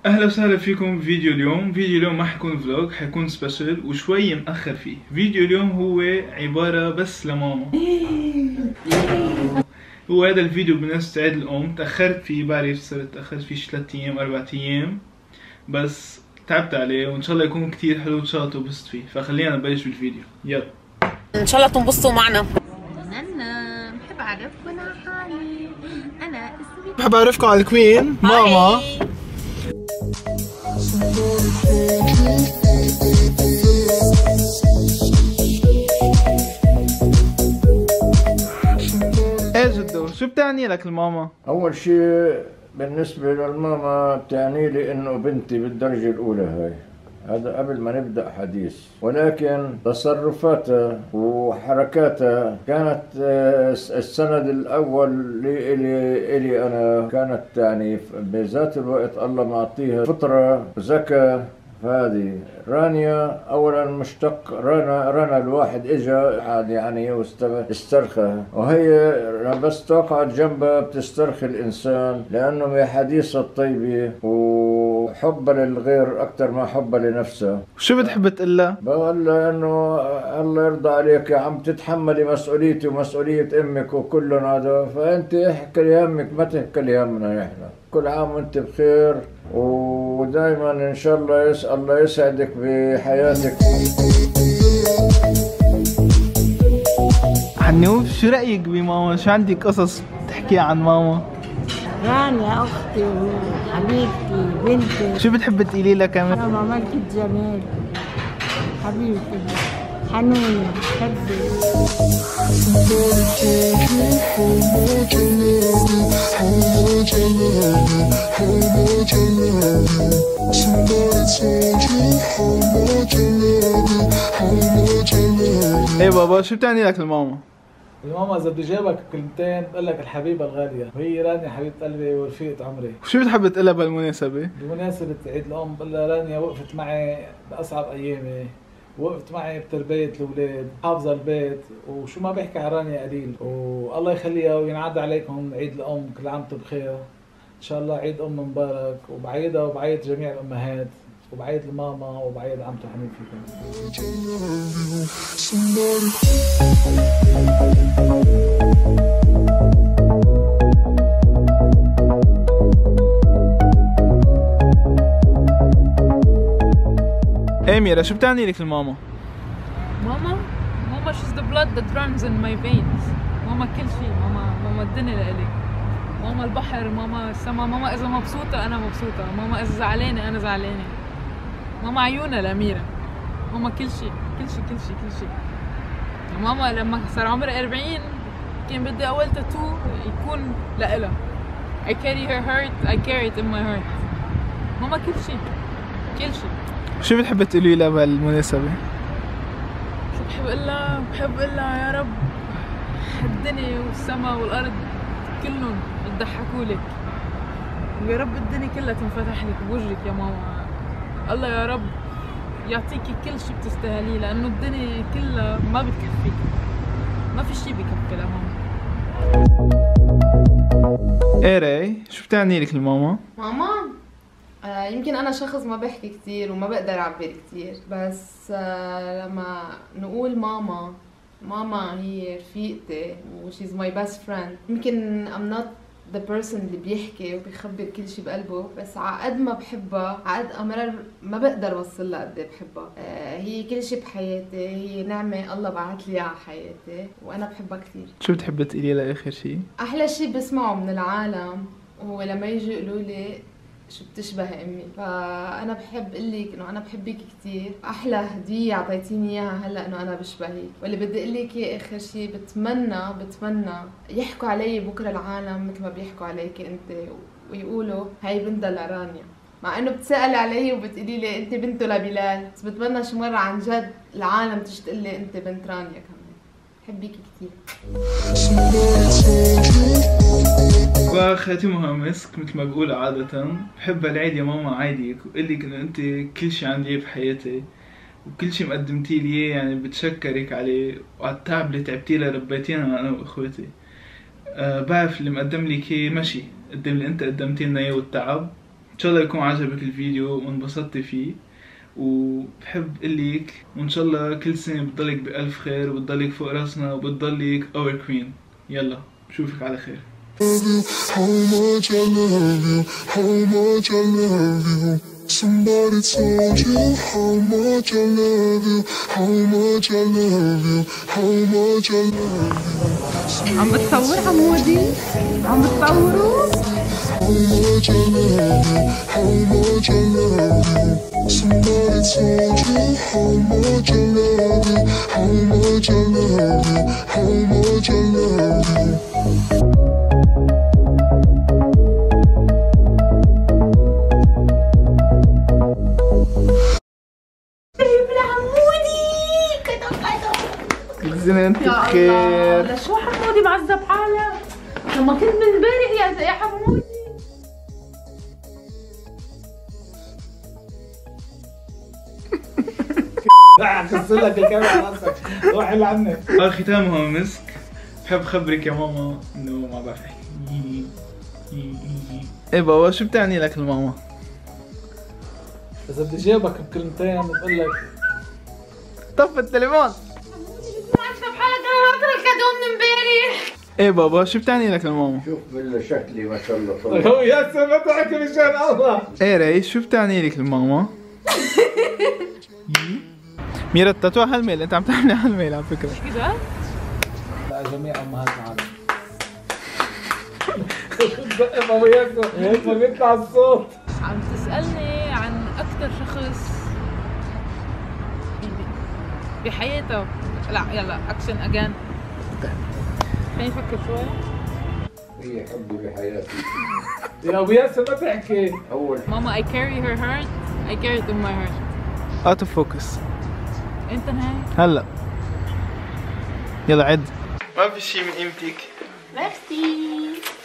اهلا وسهلا فيكم بفيديو اليوم. فيديو اليوم ما حيكون فلوج، حيكون سبيشل وشوي مأخر فيه. فيديو اليوم هو عبارة بس لماما. هو هذا الفيديو بمناسبة عيد الأم. تأخرت فيه، بعرف صرت تأخرت فيه 3 أيام 4 أيام، بس تعبت عليه وإن شاء الله يكون كتير حلو وإن شاء الله تنبسط فيه. فخلينا نبلش بالفيديو، يلا. ان شاء الله تنبسطوا معنا. انا بحب اعرفكم على حالي. انا اسمي بحب أعرفكم على الكوين ماما. ايه جدو، شو بتعني لك الماما؟ أول شيء بالنسبة للماما بتعني لي إنه بنتي بالدرجة الأولى هاي. هذا قبل ما نبدأ حديث، ولكن تصرفاتها وحركاتها كانت السند الأول إلي أنا. كانت يعني بذات الوقت الله معطيها فطرة ذكاء. هذه رانيا اولا مشتق رنا الواحد اجا يعني واسترخى، وهي بس تقعد جنبها بتسترخي الانسان، لانه هي حديثة الطيبة وحبها للغير اكثر ما حبها لنفسها. شو بتحب تقول لها؟ بقول لها انه الله يرضى عليك يا عم، تتحملي مسؤوليتي ومسؤولية امك وكلهم هذا، فانت احكي لي همك ما تحكي لي همنا نحن. كل عام وانت بخير، ودائما ان شاء الله الله يسعدك بحياتك. حنوف، شو رأيك بماما؟ شو عندك قصص تحكيها عن ماما؟ رانيا أختي وحبيبتي بنتي. شو بتحب تقولي لها كمان؟ ماما ملكة جمال حبيبتي حنونة بحبك. ايه بابا، شو بتعني لك الماما؟ الماما اذا بدي جاوبك كلمتين بقول لك الحبيبه الغاليه، وهي رانيا حبيبه قلبي ورفيقه عمري. وشو بتحب تقلها بهالمناسبة؟ بمناسبه عيد الام بقول لها رانيا وقفت معي باصعب ايامي، وقفت معي بتربيه الاولاد، حافظه البيت، وشو ما بحكي عن رانيا قليل. والله يخليها وينعاد عليكم عيد الام، كل عام وانتم بخير. ان شاء الله عيد ام مبارك، وبعيدها وبعيد جميع الامهات، وبعيد الماما وبعيد عمته حنين فيكم. ايه ميرا، شو بتعني لك الماما؟ ماما she's the blood that runs in my veins. ماما كل شيء. ماما الدنيا لإلي. ماما البحر، ماما السما، ماما إذا مبسوطة أنا مبسوطة، ماما إذا زعلانة أنا زعلانة. ماما عيونها لأميرة. ماما كل شيء كل شيء كل شيء كل شيء. ماما لما صار عمري 40 كان بدي أول تاتو يكون لإلها. I carry her heart, I carry it in my heart. ماما كل شيء كل شيء. شو بتحب تقولي لها بهالمناسبة؟ شو بحب اقول لها؟ بحب اقول لها يا رب الدنيا والسما والارض كلهم يضحكوا لك، ويا رب الدنيا كلها تنفتح لك بوجهك يا ماما. الله يا رب يعطيكي كل شيء بتستاهليه، لانه الدنيا كلها ما بتكفيك، ما في شيء بكفي لماما. ايه راي، شو بتعني لك الماما؟ ماما يمكن انا شخص ما بحكي كتير وما بقدر اعبر كتير، بس لما نقول ماما هي رفيقتي و she's my best friend. يمكن I'm not the person اللي بيحكي وبيخبر كل شي بقلبه، بس عقد ما بحبها عقد امرار ما بقدر اوصل لها قد ايه بحبها. هي كل شي بحياتي، هي نعمة الله بعت لي على حياتي وانا بحبها كتير. شو بتحب تقولي لها اخر شي؟ احلى شي بسمعه من العالم هو لما يجوا يقولوا لي شو بتشبه امي، فانا بحب اقول لك انه انا بحبك كثير. احلى هديه اعطيتيني اياها هلا انه انا بشبهك، واللي بدي اقول لك اياه اخر شيء، بتمنى يحكوا علي بكره العالم مثل ما بيحكوا عليك انت، ويقولوا هاي بنتها لرانيا، مع انه بتسألي علي وبتقولي لي انت بنته لبلال، بس بتمنى شي مره عن جد العالم تيجي تقول لي انت بنت رانيا كمان. بحبك كثير. وخاتمها مسك مثل ما بقول عادة. بحب العيد يا ماما عايدك، وقول لك انه انت كل شي عندي بحياتي، وكل شي مقدمتي لي اياه يعني بتشكرك عليه، وعلى التعب اللي تعبتيه لربيتينا انا واخواتي. بعرف اللي مقدم لك اياه مشي قدام اللي انت قدمتي لنا اياه والتعب، ان شاء الله يكون عجبك الفيديو وانبسطتي فيه، وبحب قلك وان شاء الله كل سنة بتضلك بألف خير وبتضلك فوق راسنا وبتضلك اور كوين. يلا بشوفك على خير. How much I love you, how much I love you. Somebody told you how much I love you, how much I love you, how much I love you. عم بتصور حمودي؟ عم بتصوروا؟ How much I love you, how much I love you. Somebody told you how much I love you, how much I love you, how much I love you. كل سنة انت بخير. لشو حمودي معذب حالك؟ لما كنت من امبارح يا حمودي. اكسر لك الكاميرا على راسك، روح لعنك. ختامها مسك. بحب خبرك يا ماما انه ما بعرف احكي. ايه بابا شو بتعني لك الماما؟ اذا بدي جاوبك بكلمتين بقول لك طف التليفون. معذب حالك، انا ناطر الكادو من امبارح. ايه بابا شو بتعني لك الماما؟ شوف بالشكل ما شاء الله. هو ياسر ما تحكي مشان الله. ايه ريس شو بتعني لك الماما؟ ميرا التاتو هالميل، انت عم تعملي هالميل على فكره. كذا؟ لا جميع امهات العالم. ما ياسر ما بيطلع الصوت. عم تسألني عن أكثر شخص بحياته. لا يلا أكشن أجان. خليني أفكر شوي. هي حبي بحياتي. يا ابو ياسر ما تحكي. اول ماما I carry her heart, I carry it in my heart. اوت اوف فوكس. أنت نهاية؟ هلا يلا عد. ما في شيء من قيمتك. ميرسي.